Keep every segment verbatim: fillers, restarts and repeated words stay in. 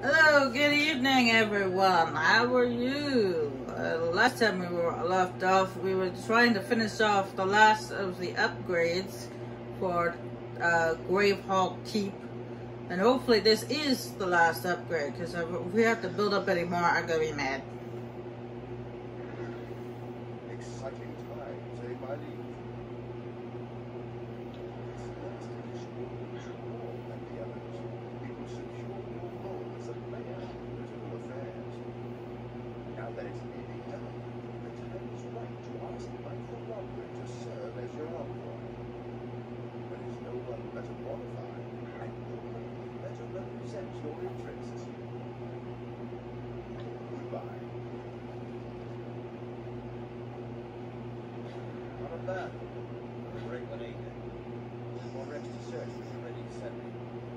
Hello, good evening, everyone. How are you? Uh, last time we were left off, we were trying to finish off the last of the upgrades for uh, Gravehall Keep, and hopefully this is the last upgrade. Because if we have to build up any more, I'm gonna be mad. Exciting times, eh, my liege? Now that it's nearly done, the time is right to ask Michael Roderick to serve as your envoy. There is no one better qualified, and no one better represents your interests. Goodbye. Not a bad one. A great one either. One next to search was you ready to send me.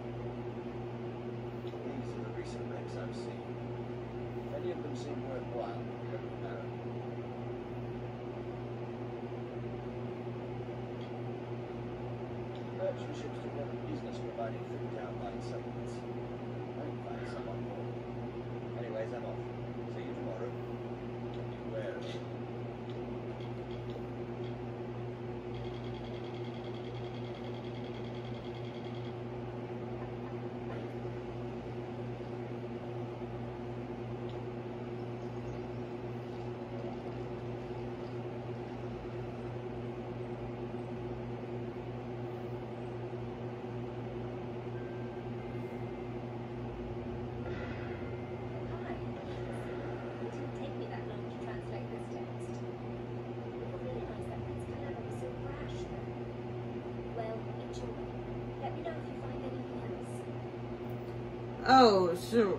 These are the recent wrecks I've seen. Any of them seem worthwhile, let me know. Merchant ships do run a business providing food to outlying settlements. I can find someone more. Anyways, I'm off. See you tomorrow. Beware of it. Oh, sure.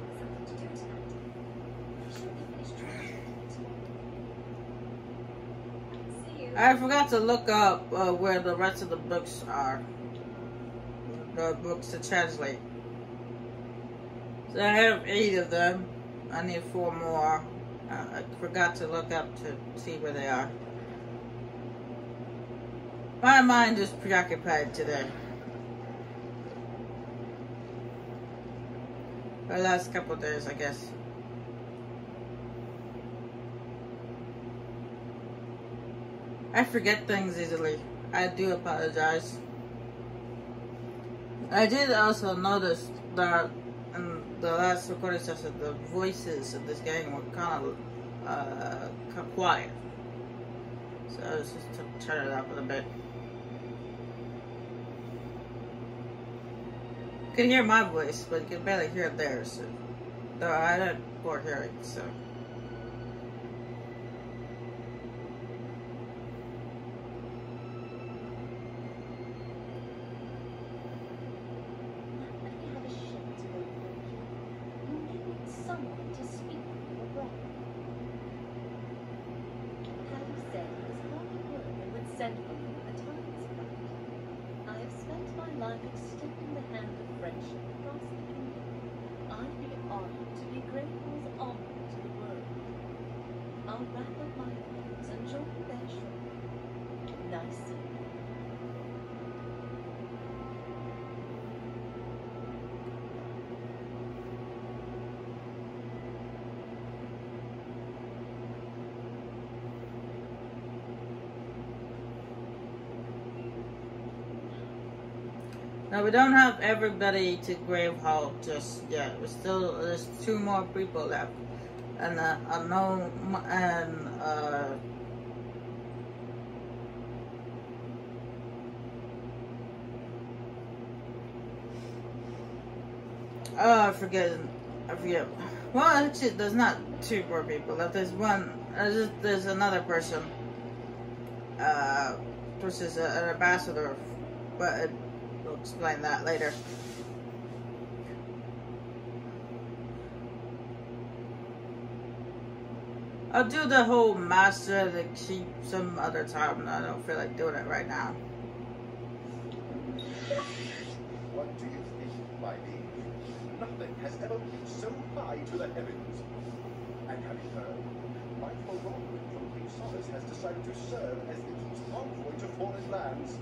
I forgot to look up uh, where the rest of the books are. The books to translate. So I have eight of them. I need four more. Uh, I forgot to look up to see where they are. My mind is preoccupied today. The last couple of days, I guess. I forget things easily. I do apologize. I did also notice that in the last recording session, the voices of this game were kind of uh, kind of quiet. So I was just to turn it up a little bit. You can hear my voice, but you can barely hear theirs. Though I had poor hearing, so. Now we don't have everybody to Gravehall just yet. We're still there's two more people left, and uh, unknown and uh, oh I forget I forget. Well, actually, there's not two more people left. There's one. There's, there's another person, uh, which is a, an ambassador, but. It, We'll explain that later. I'll do the whole master to keep some other time. I don't feel like doing it right now. What do you think, my liege? Nothing has ever been so high to the heavens. And have you heard? Michael Roderick from King Solace has decided to serve as the king's envoy to foreign lands.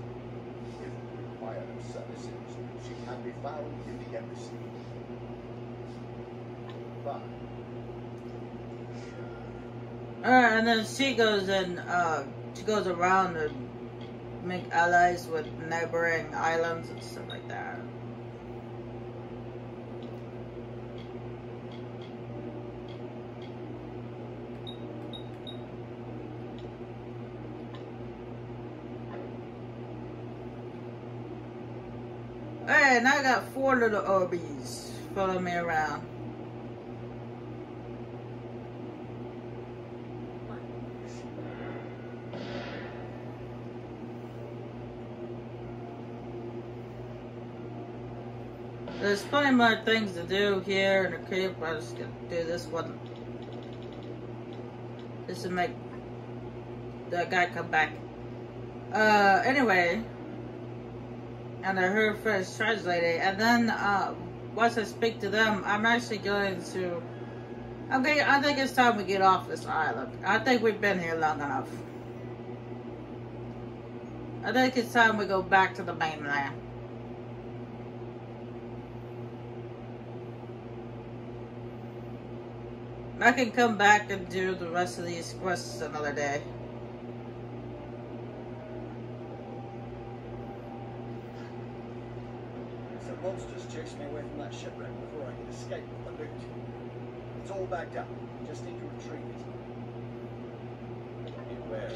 If required of services, she can be found in the embassy. far. Alright, and then she goes and uh, she goes around and make allies with neighboring islands and stuff like that. Alright, now I got four little Orbeez following me around. There's plenty more things to do here in the cave. I'm just gonna do this one. Just to make that guy come back. Uh, anyway. And I heard first translating. And then, uh, once I speak to them, I'm actually going to... Okay, I think it's time we get off this island. I think we've been here long enough. I think it's time we go back to the mainland. I can come back and do the rest of these quests another day. Some monsters chased me away from that shipwreck before I could escape with the loot. It's all backed up. You just need to retrieve it. Beware.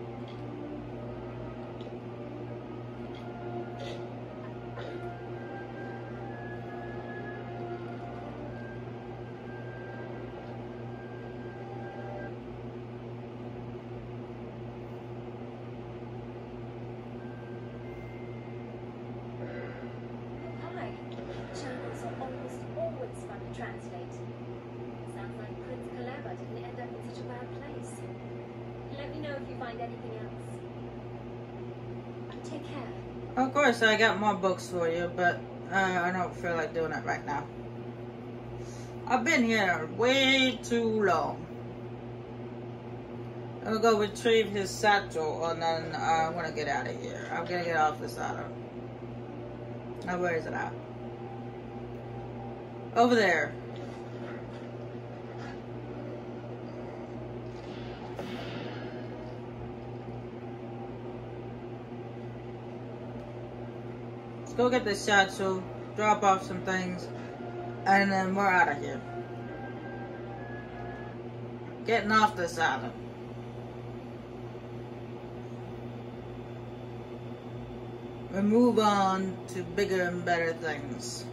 Translate. Sounds like Prince Kaleva didn't end up in such a bad place. Let me know if you find anything else. Take care. Of course, I got more books for you, but uh, I don't feel like doing it right now. I've been here way too long. I'm gonna go retrieve his satchel, and then uh, I'm gonna get out of here. I'm gonna get off this island. Now, where is it at? Over there. Let's go get the satchel, drop off some things, and then we're out of here. Getting off this island. We move on to bigger and better things.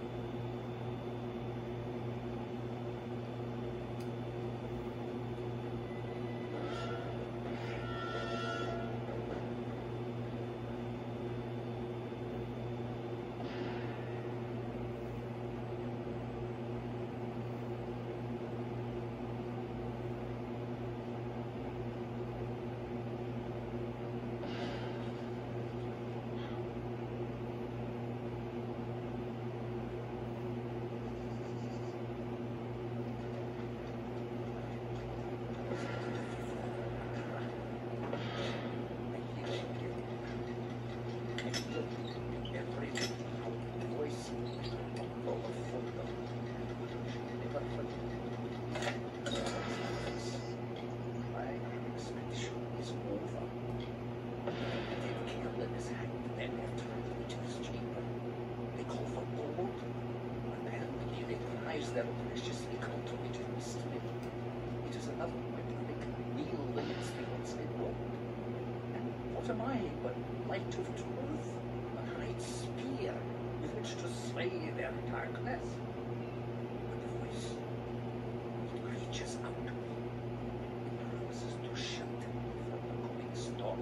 Them preciously cultivated mystery. It is another way to make real limits be what's involved. And what am I but light of truth, a great spear with which to slay their darkness? But the voice, it reaches out to me. It promises to shut them from the coming storm.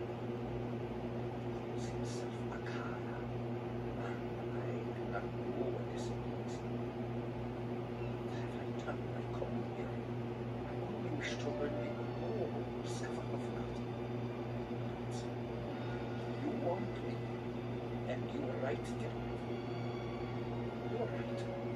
It calls himself Akana. I do not know what this means. I come here. I only wish to learn the whole discover the forgotten. You want me, and you are right, dear. You are right.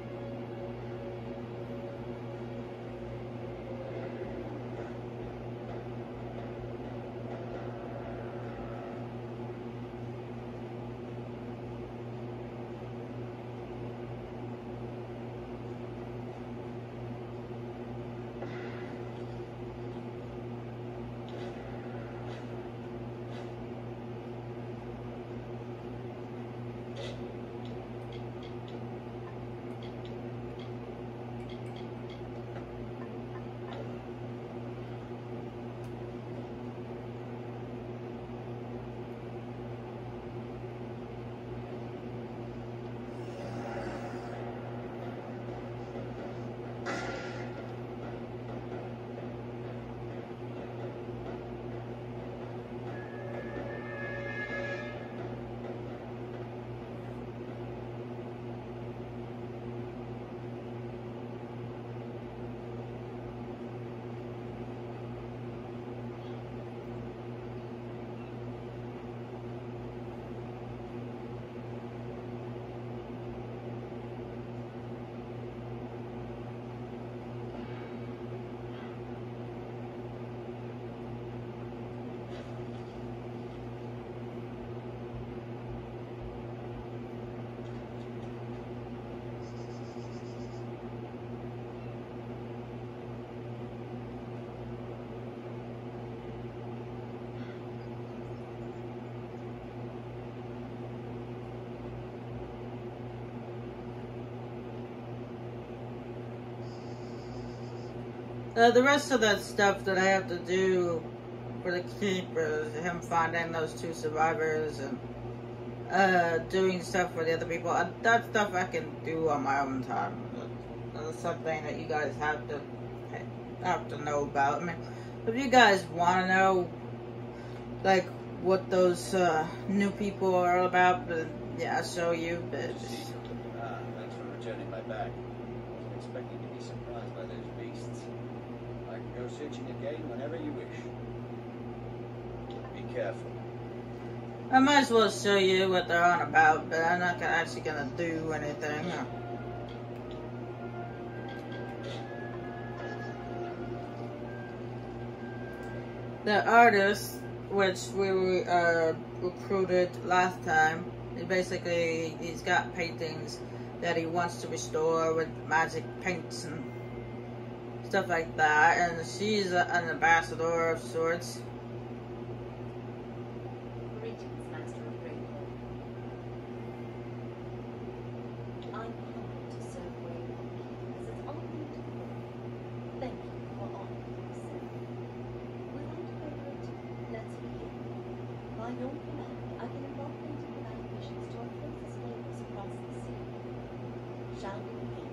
Uh, the rest of that stuff that I have to do for the keep is him finding those two survivors and uh, doing stuff for the other people. Uh, that stuff I can do on my own time. That's something that you guys have to have to know about. I mean, if you guys want to know, like, what those uh, new people are all about, then yeah, I'll show you. But Ah, thanks for returning my bag. I wasn't expecting to be surprised by those beasts. I can go searching again whenever you wish. Be careful. I might as well show you what they're on about, but I'm not gonna, actually gonna do anything. The artist, which we uh, recruited last time, he basically, he's got paintings that he wants to restore with magic paints and stuff like that, and she's a, an ambassador of sorts. Greetings, Master of Greatwood. I'm humbled to serve Wayward, as it's all new to me. Thank you for honoring me, sir. Without further ado, let's begin. By your command, I can embark on diplomatic missions to our closest neighbors across the sea. Shall we begin?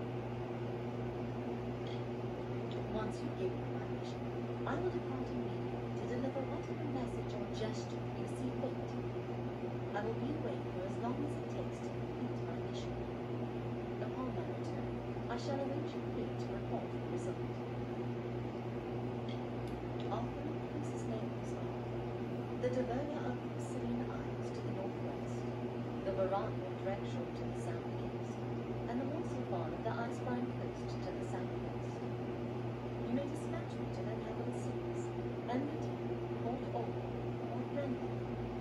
Once you give me my mission, I will depart immediately to deliver whatever message or gesture you see fit. I will be away for as long as it takes to complete my mission. Upon my return, I shall arrange a fleet to report the result. Our three closest neighbors are the Diverga of the Sicilian Isles to the northwest, the Varania of Drexel to the southeast, and the Morsalvan of the Iceberg Coast to the southwest. You may dispatch me to their capital cities, Enmity, Port Orwell, or Brenda.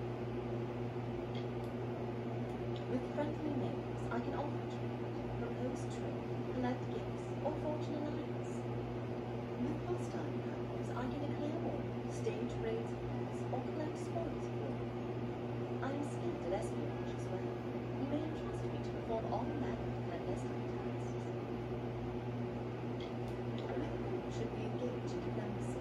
With friendly neighbors, I can offer trade, propose trade, collect gifts, or forge an alliance. With hostile powers, I can declare war, stage raids of peace, or collect spoils of war. I am skilled at espionage as well. You may entrust me to perform all manner of clandestine tasks. With whom should we engage in diplomacy?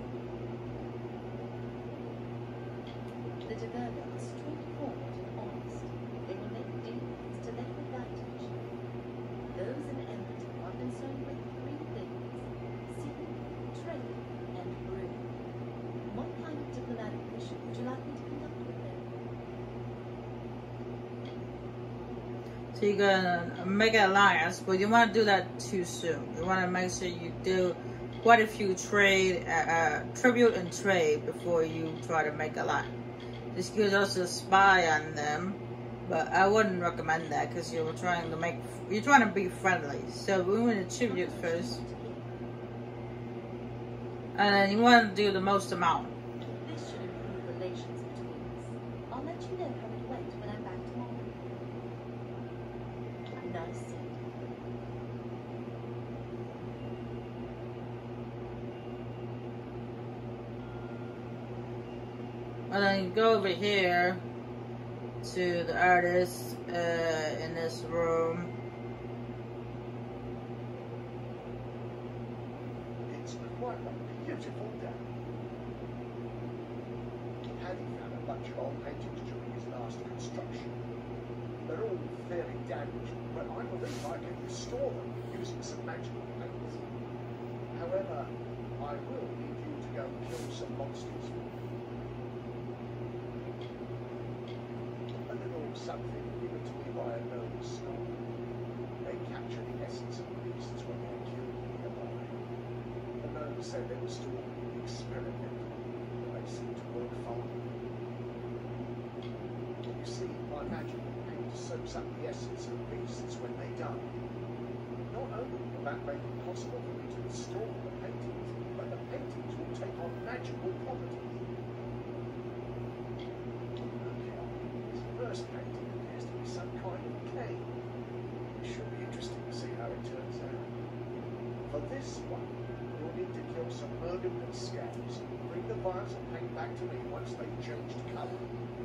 The Diverga are straightforward and honest. They will make dealings to their advantage. Those in Enmity are concerned with three things: sea, trade, and brew. What kind of diplomatic mission would you like me to conduct with them? So you're gonna make an alliance, but you want to do that too soon. You want to make sure you do quite a few trade, uh, uh, tribute and trade before you try to make a alliance. This gives us a spy on them, but I wouldn't recommend that because you're trying to make, you're trying to be friendly. So we want to tribute first, and then you want to do the most amount. This should improve relations between us. I'll let you know how it went when I'm back tomorrow. Nice seeing you. And then you go over here to the artist uh, in this room. It's quite a beautiful day. Paddy found a bunch of old paintings during his last construction. They're all fairly damaged, but I believe I can restore them using some magical paints. However, I will need you to go and kill some monsters. A little something given to me by a noble scholar. They capture the essence of beasts when they're killed nearby. The gnomes said they were still experimental, but they seem to work fine. You see, my magical paint soaks up the essence of beasts when they die. Not only will that make it possible for me to restore the paintings, but the paintings will take on magical properties. This first painting appears to be some kind of cave. It should be interesting to see how it turns out. For this one, you'll need to kill some Murgan scabs. Bring the vials of paint back to me once they've changed colour.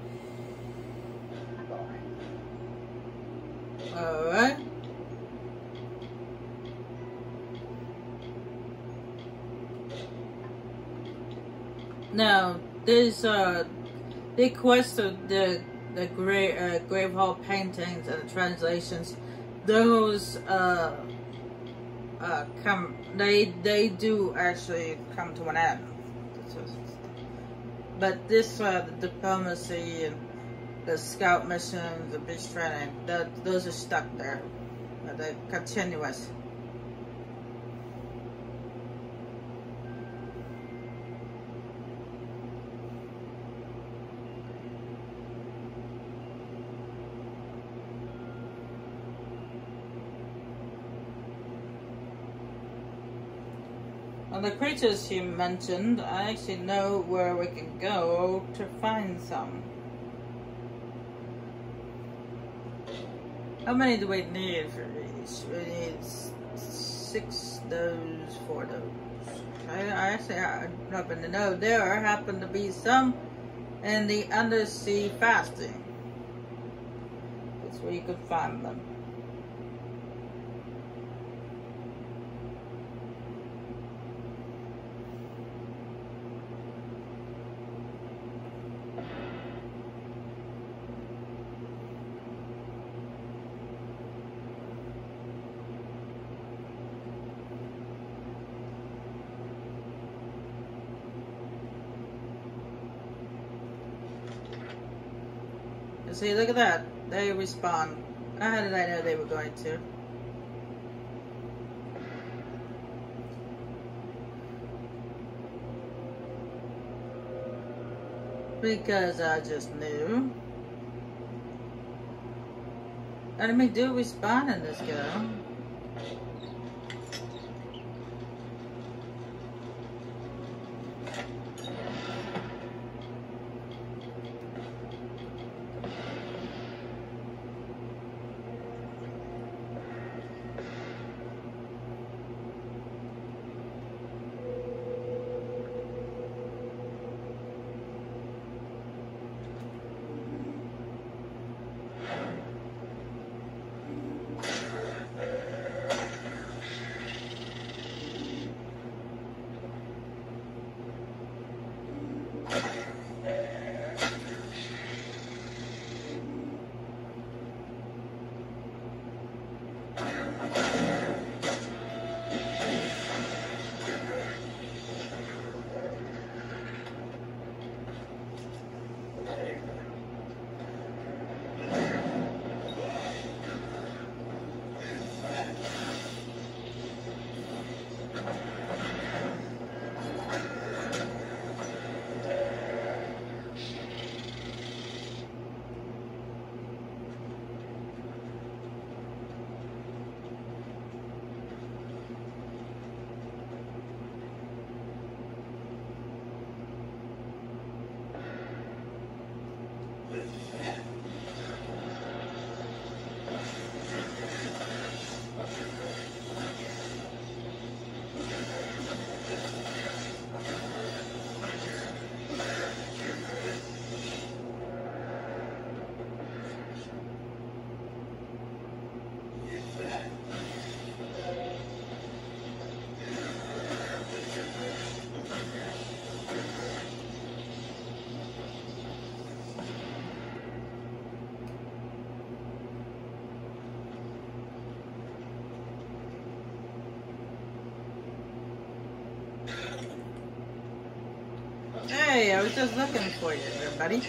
Bye. Alright. No, there's uh, they questioned the the grave uh, grave hall paintings and the translations. Those uh uh come they they do actually come to an end. But this uh, the diplomacy and the scout missions, the beach training, that those are stuck there. Uh, they're continuous. Well, the creatures you mentioned, I actually know where we can go to find some. How many do we need for these? We need six those, four those. I, I actually happen to know there happen to be some in the undersea fasting. That's where you could find them. See, look at that. They respawn. How did I know they were going to? Because I just knew. Enemy do respawn in this game. Hey, I was just looking for you there, buddy.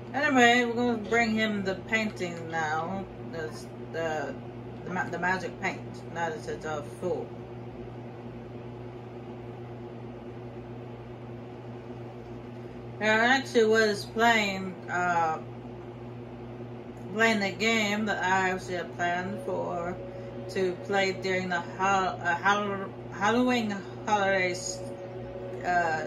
Anyway, we're going to bring him the painting now. That's the the, ma the magic paint. Now that it's uh, full. I actually was playing uh, playing the game that I actually had planned for to play during the hol uh, hol Halloween holidays. Uh,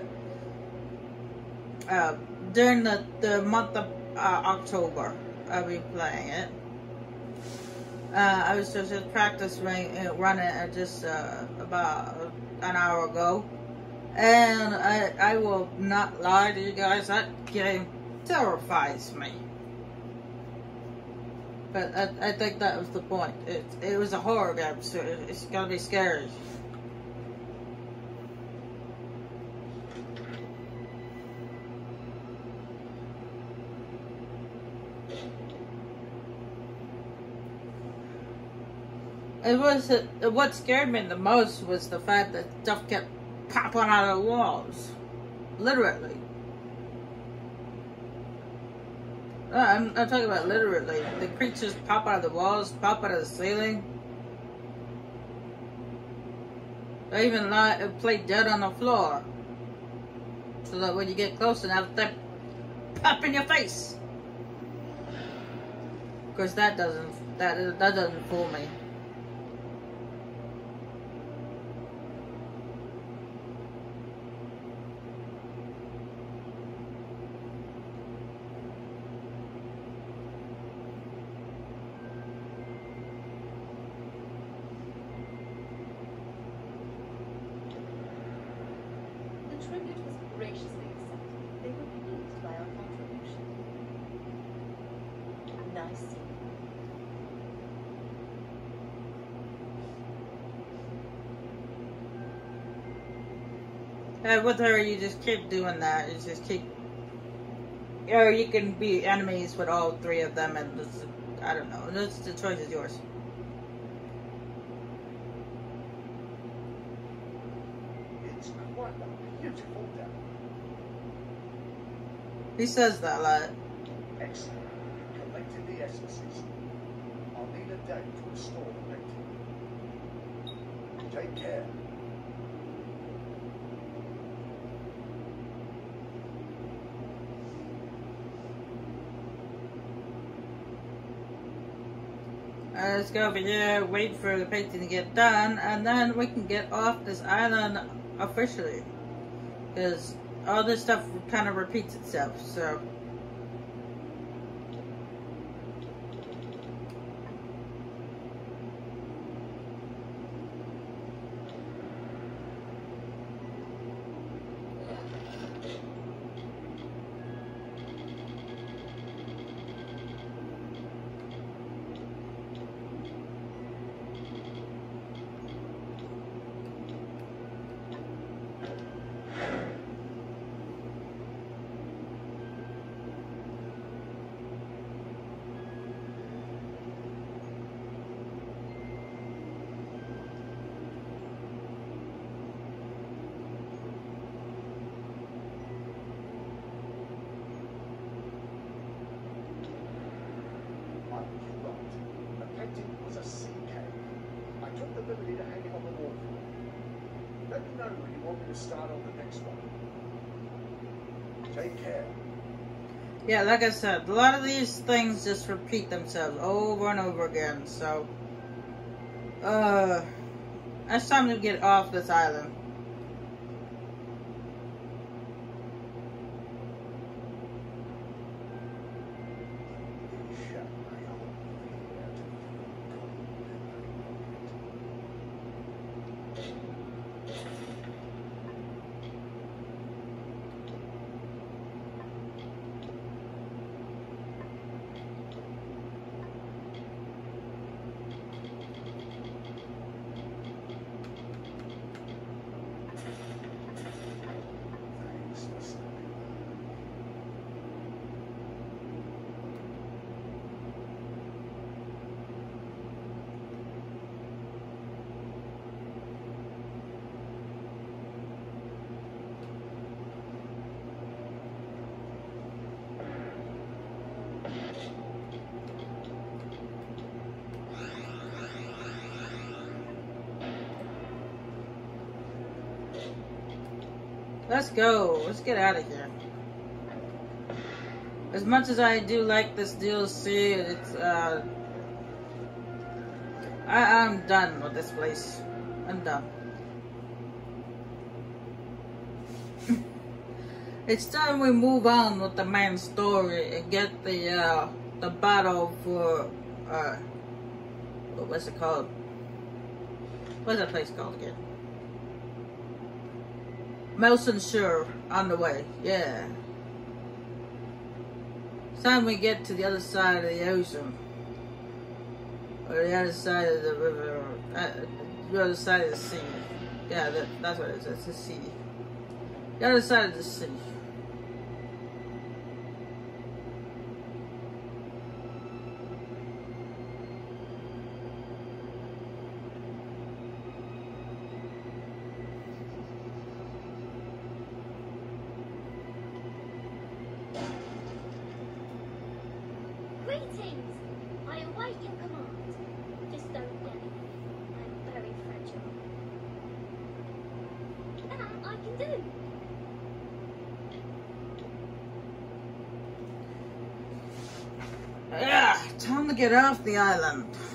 uh, during the, the month of uh, October, I'll be playing it. Uh, I was just, just practicing uh, running it just uh, about an hour ago. And I, I will not lie to you guys, that game terrifies me. But I, I think that was the point. It, it was a horror game, so it's gonna be scary. It was, uh, what scared me the most was the fact that stuff kept popping out of the walls. Literally. Uh, I'm, I'm talking about literally. The creatures pop out of the walls, pop out of the ceiling. They even lie, play dead on the floor. So that when you get close enough, they pop in your face. Of course, that doesn't, that, that doesn't fool me. Uh, with her, you just keep doing that. You just keep, or you can be enemies with all three of them, and this, I don't know. This, the choice is yours. It's quite a beautiful day. He says that a lot. Excellent. Collected the essences. I'll need a day to restore the painting. Take care. Uh, let's go over here, wait for the painting to get done, and then we can get off this island officially. Because all this stuff kind of repeats itself, so. Start on the next one. Take care. Yeah, like I said, a lot of these things just repeat themselves over and over again, so. Uh, it's time to get off this island. Let's go. Let's get out of here. As much as I do like this D L C, it's uh, I, I'm done with this place. I'm done. It's time we move on with the main story and get the uh, the battle for uh, what's it called? What's that place called again? Melson on the way. Yeah. It's time we get to the other side of the ocean, or the other side of the river, uh, the other side of the sea. Yeah, that, that's what it is. It's the sea. The other side of the sea. Greetings! I await your command. Just don't get it. I'm very fragile. That I can do. Yeah, time to get off the island.